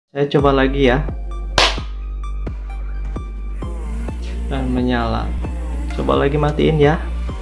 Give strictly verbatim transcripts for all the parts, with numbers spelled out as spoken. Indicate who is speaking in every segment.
Speaker 1: Saya coba lagi ya. Dan menyala. Coba lagi matiin ya.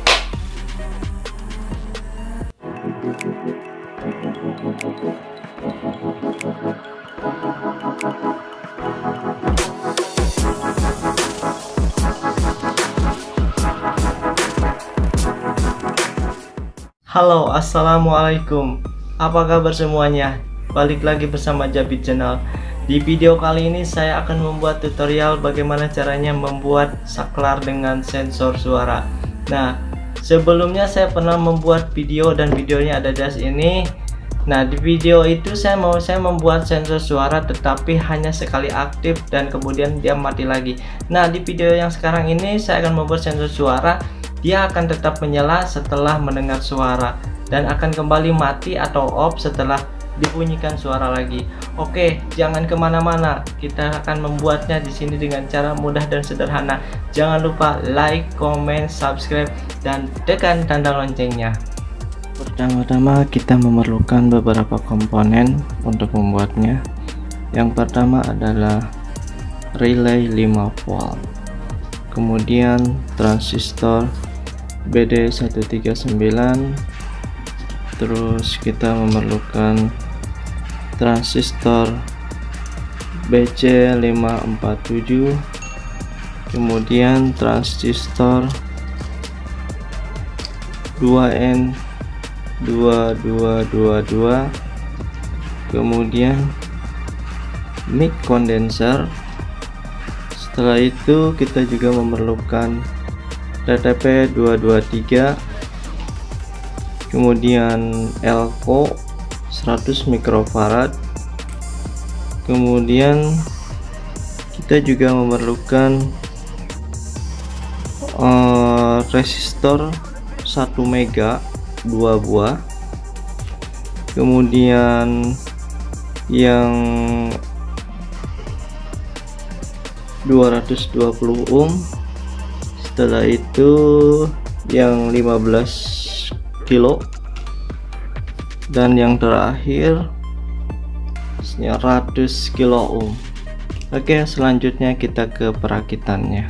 Speaker 1: Halo, assalamualaikum. Apa kabar semuanya? Balik lagi bersama Jabit Channel. Di video kali ini saya akan membuat tutorial bagaimana caranya membuat saklar dengan sensor suara. Nah, sebelumnya saya pernah membuat video dan videonya ada di sini. Nah, di video itu saya mau saya membuat sensor suara tetapi hanya sekali aktif dan kemudian dia mati lagi. Nah, di video yang sekarang ini saya akan membuat sensor suara. Dia akan tetap menyala setelah mendengar suara dan akan kembali mati atau off setelah dibunyikan suara lagi. Oke, jangan kemana-mana. Kita akan membuatnya di sini dengan cara mudah dan sederhana. Jangan lupa like, comment, subscribe, dan tekan tanda loncengnya. Pertama-tama kita memerlukan beberapa komponen untuk membuatnya. Yang pertama adalah relay lima volt, kemudian transistor B D seratus tiga puluh sembilan, terus kita memerlukan transistor B C lima empat tujuh, kemudian transistor dua N dua dua dua dua, kemudian mic condenser. Setelah itu kita juga memerlukan T T P dua dua tiga, kemudian elko seratus mikrofarad, kemudian kita juga memerlukan uh, resistor satu mega dua buah, kemudian yang dua ratus dua puluh ohm, setelah itu yang lima belas kilo, dan yang terakhir seratus kilo ohm. Oke, selanjutnya kita ke perakitannya.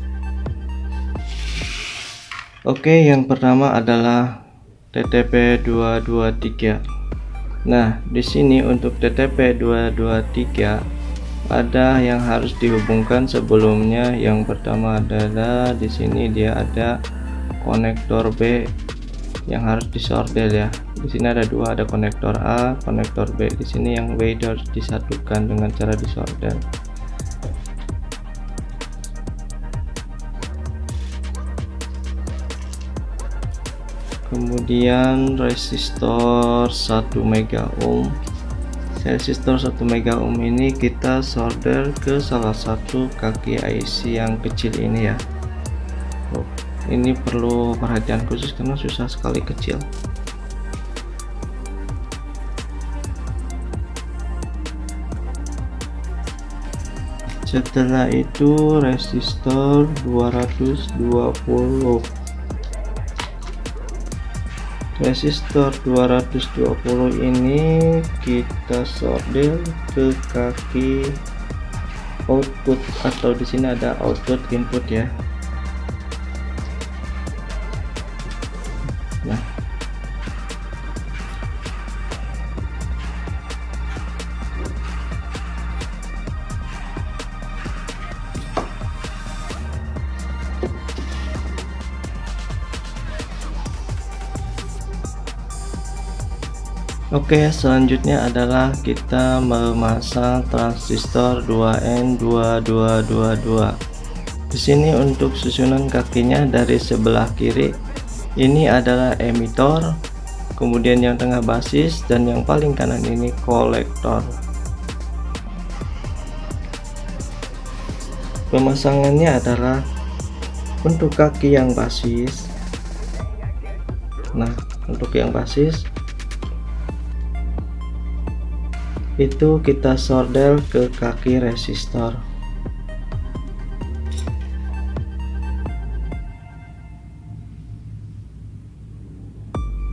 Speaker 1: Oke, yang pertama adalah T T P dua dua tiga. Nah, di sini untuk T T P dua dua tiga ada yang harus dihubungkan sebelumnya. Yang pertama adalah di sini dia ada konektor B yang harus disordel ya. Di sini ada dua, ada konektor A, konektor B. Di sini yang B itu harus disatukan dengan cara disordel. Kemudian resistor satu mega ohm. Resistor satu mega ohm ini kita solder ke salah satu kaki I C yang kecil ini ya. Oh, ini perlu perhatian khusus karena susah sekali kecil. Setelah itu resistor dua ratus dua puluh. Resistor dua ratus dua puluh ini kita solder ke kaki output, atau di sini ada output input ya. Nah, oke, selanjutnya adalah kita memasang transistor dua N dua dua dua dua. Di sini untuk susunan kakinya dari sebelah kiri ini adalah emitor, kemudian yang tengah basis, dan yang paling kanan ini kolektor. Pemasangannya adalah untuk kaki yang basis. Nah, untuk yang basis itu kita solder ke kaki resistor.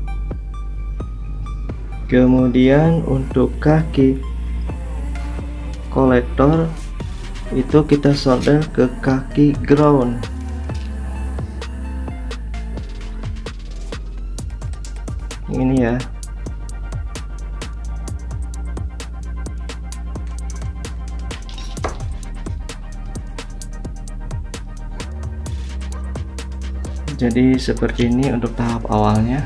Speaker 1: Kemudian untuk kaki kolektor itu kita solder ke kaki ground. Ini ya. Jadi seperti ini untuk tahap awalnya.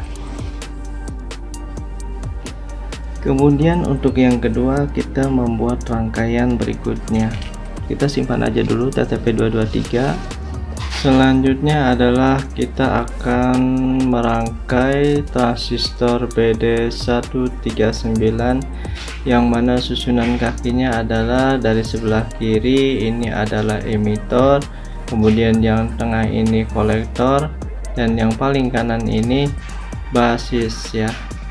Speaker 1: Kemudian untuk yang kedua kita membuat rangkaian berikutnya. Kita simpan aja dulu T T P dua dua tiga. Selanjutnya adalah kita akan merangkai transistor B D seratus tiga puluh sembilan, yang mana susunan kakinya adalah dari sebelah kiri ini adalah emitor, kemudian yang tengah ini kolektor, dan yang paling kanan ini basis ya.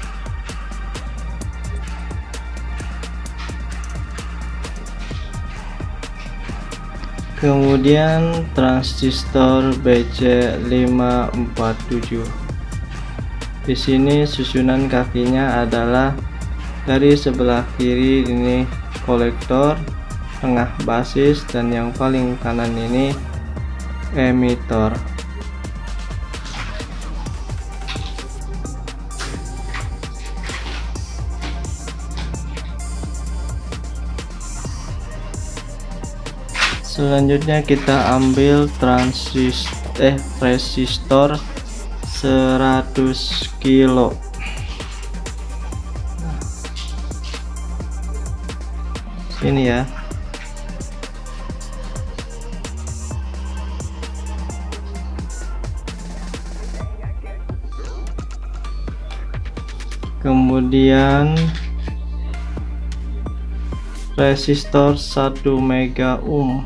Speaker 1: Kemudian transistor B C lima empat tujuh. Di sini susunan kakinya adalah dari sebelah kiri ini kolektor, tengah basis, dan yang paling kanan ini emitor. Selanjutnya kita ambil transis eh resistor seratus kilo. Sini ya. Kemudian resistor satu mega ohm.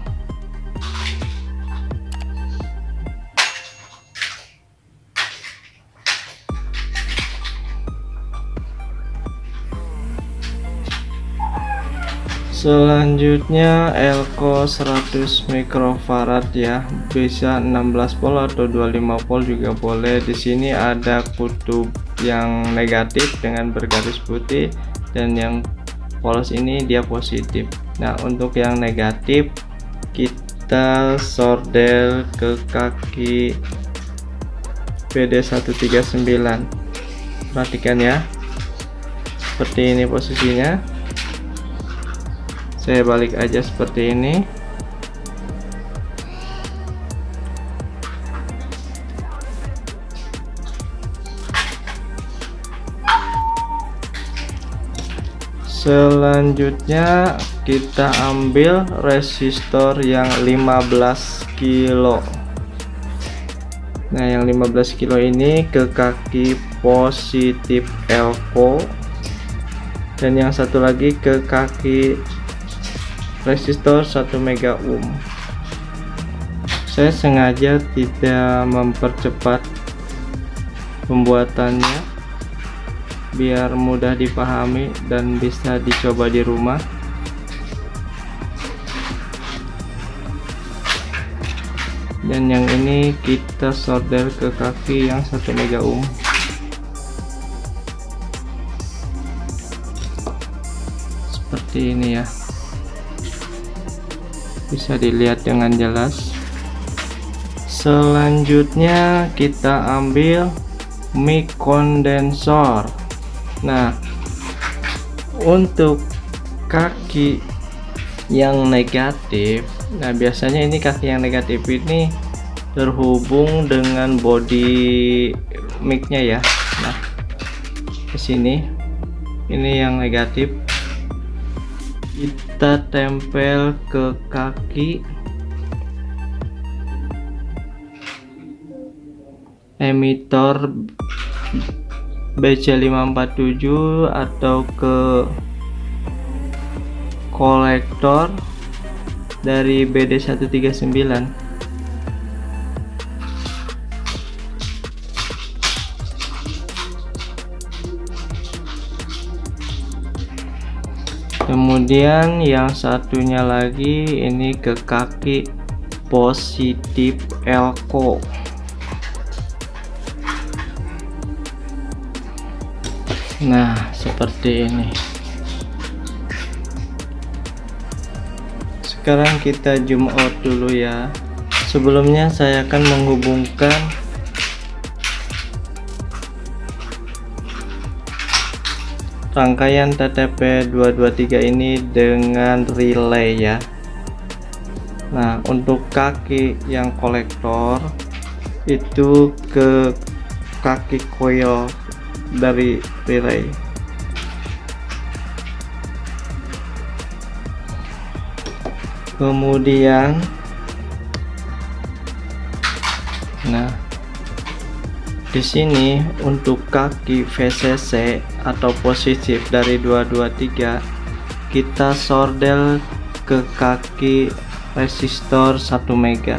Speaker 1: Selanjutnya elko seratus mikrofarad ya, bisa enam belas volt atau dua puluh lima volt juga boleh. Di sini ada kutub yang negatif dengan bergaris putih, dan yang polos ini dia positif. Nah, untuk yang negatif kita solder ke kaki B D seratus tiga puluh sembilan. Perhatikan ya, seperti ini posisinya. Saya balik aja seperti ini. Selanjutnya kita ambil resistor yang lima belas kilo. Nah, yang lima belas kilo ini ke kaki positif elko, dan yang satu lagi ke kaki resistor satu mega ohm. Saya sengaja tidak mempercepat pembuatannya biar mudah dipahami dan bisa dicoba di rumah. Dan yang ini kita solder ke kaki yang satu mega ohm. Seperti ini ya, bisa dilihat dengan jelas. Selanjutnya kita ambil mic kondensor. Nah, untuk kaki yang negatif, nah biasanya ini kaki yang negatif ini terhubung dengan body micnya ya. Nah, ke sini ini yang negatif kita tempel ke kaki emitor B C lima empat tujuh atau ke kolektor dari B D seratus tiga puluh sembilan. Kemudian yang satunya lagi ini ke kaki positif elko. Nah, seperti ini. Sekarang kita zoom out dulu ya. Sebelumnya saya akan menghubungkan rangkaian T T P dua dua tiga ini dengan relay ya. Nah, untuk kaki yang kolektor itu ke kaki coil dari relay. Kemudian nah di sini untuk kaki V C C atau positif dari dua dua tiga kita sordel ke kaki resistor satu mega.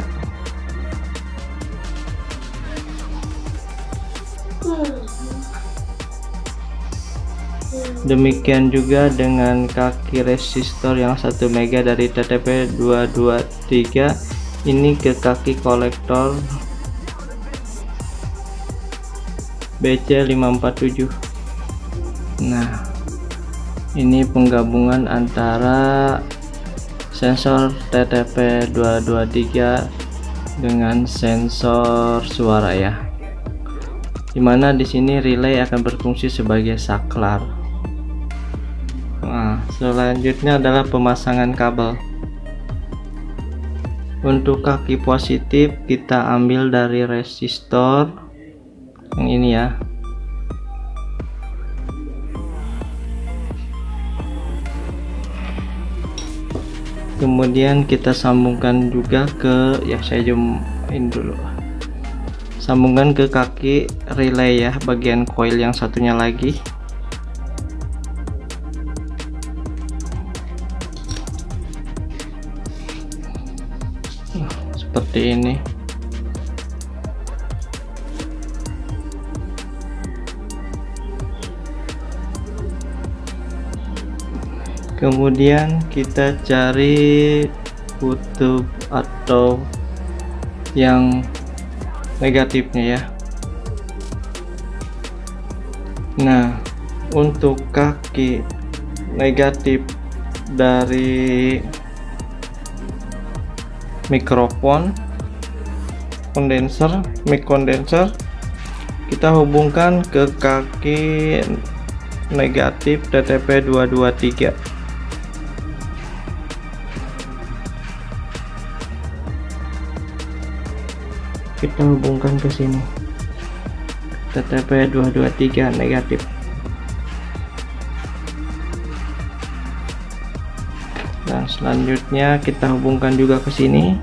Speaker 1: Demikian juga dengan kaki resistor yang satu mega dari T T P dua dua tiga ini ke kaki kolektor B C lima empat tujuh. Nah, ini penggabungan antara sensor T T P dua dua tiga dengan sensor suara ya. Dimana di sini relay akan berfungsi sebagai saklar. Nah, selanjutnya adalah pemasangan kabel. Untuk kaki positif kita ambil dari resistor yang ini ya. Kemudian kita sambungkan juga ke, ya saya zoomin dulu, sambungkan ke kaki relay ya, bagian coil yang satunya lagi. Nah, seperti ini. Kemudian kita cari kutub atau yang negatifnya ya. Nah, untuk kaki negatif dari mikrofon kondenser, mic kondenser, kita hubungkan ke kaki negatif T T P dua dua tiga. Kita hubungkan ke sini, T T P dua dua tiga negatif. Dan selanjutnya kita hubungkan juga ke sini.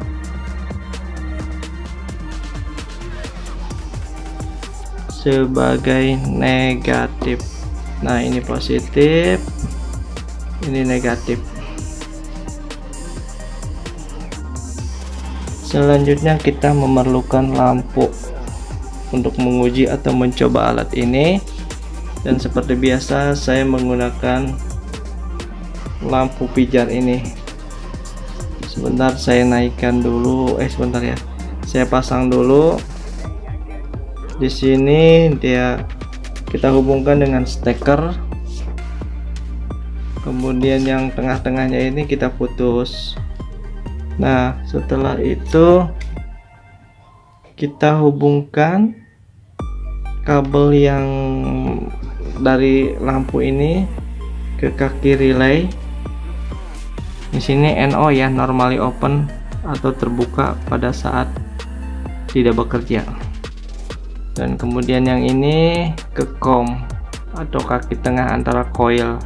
Speaker 1: Sebagai negatif. Nah, ini positif, ini negatif. Selanjutnya kita memerlukan lampu untuk menguji atau mencoba alat ini, dan seperti biasa saya menggunakan lampu pijar ini. Sebentar saya naikkan dulu, eh sebentar ya, saya pasang dulu. Di sini dia kita hubungkan dengan steker, kemudian yang tengah-tengahnya ini kita putus. Nah, setelah itu kita hubungkan kabel yang dari lampu ini ke kaki relay. Di sini N O ya, normally open atau terbuka pada saat tidak bekerja. Dan kemudian yang ini ke COM atau kaki tengah antara coil.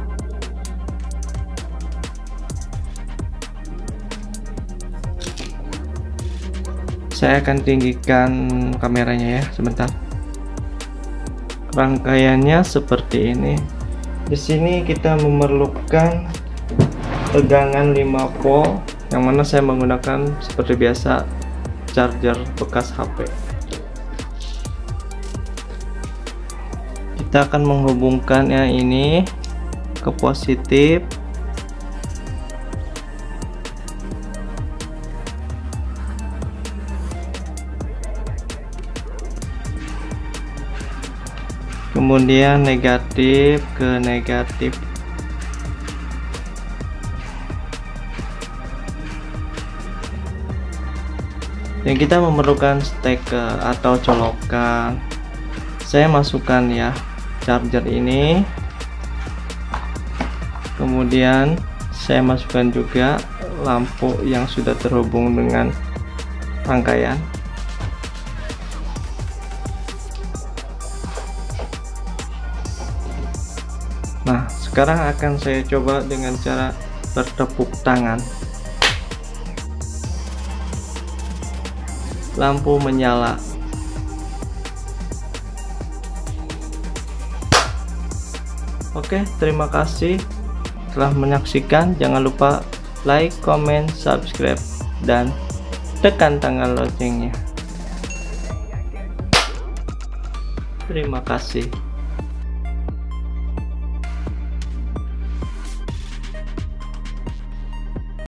Speaker 1: Saya akan tinggikan kameranya ya, sebentar. Rangkaiannya seperti ini. Di sini kita memerlukan tegangan lima volt, yang mana saya menggunakan seperti biasa charger bekas H P. Kita akan menghubungkan yang ini ke positif. Kemudian negatif ke negatif. Dan kita memerlukan steker atau colokan. Saya masukkan ya charger ini, kemudian saya masukkan juga lampu yang sudah terhubung dengan rangkaian. Nah, sekarang akan saya coba dengan cara bertepuk tangan. Lampu menyala. Oke, terima kasih telah menyaksikan. Jangan lupa like, comment, subscribe, dan tekan tombol loncengnya. Terima kasih.